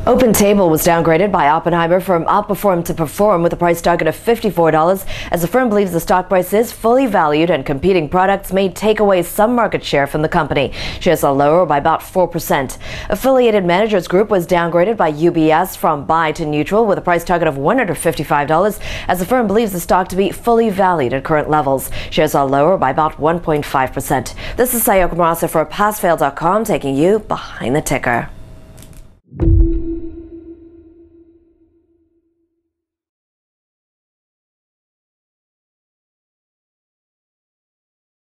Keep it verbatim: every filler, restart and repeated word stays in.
OpenTable was downgraded by Oppenheimer from outperform to perform with a price target of fifty-four dollars, as the firm believes the stock price is fully valued and competing products may take away some market share from the company. Shares are lower by about four percent. Affiliated Managers Group was downgraded by U B S from buy to neutral with a price target of one hundred fifty-five dollars, as the firm believes the stock to be fully valued at current levels. Shares are lower by about one point five percent. This is Sayoko Murase for pass fail dot com, taking you behind the ticker.